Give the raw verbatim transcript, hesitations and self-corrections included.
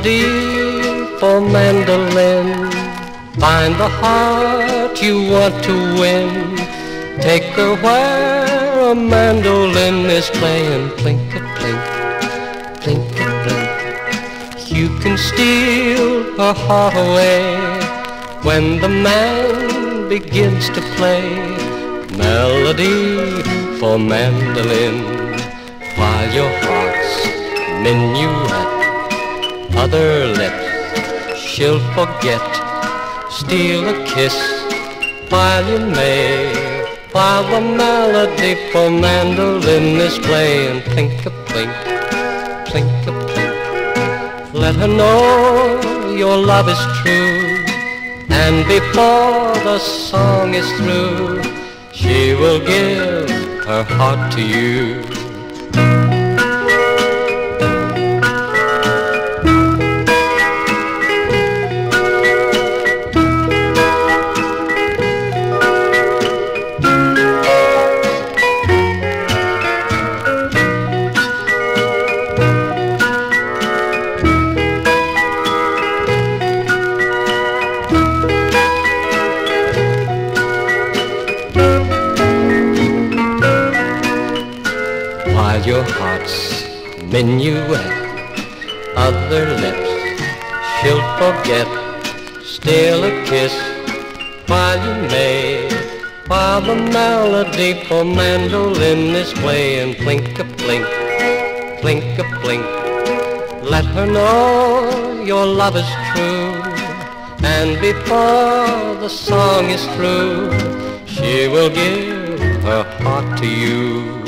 melody for mandolin. Find the heart you want to win. Take her where a mandolin is playing. Plink-a-plink, plink-a-plink. You can steal her heart away when the man begins to play melody for mandolin. While your heart's minuet, other lips she'll forget. Steal a kiss while you may, while the melody for mandolin is playing. Plink-a-plink, plink-a-plink. Let her know your love is true, and before the song is through, she will give her heart to you. While your heart's minuet, other lips she'll forget. Steal a kiss while you may, while the melody for mandolin is playing. Plink-a-plink, plink-a-plink. Let her know your love is true, and before the song is through, she will give her heart to you.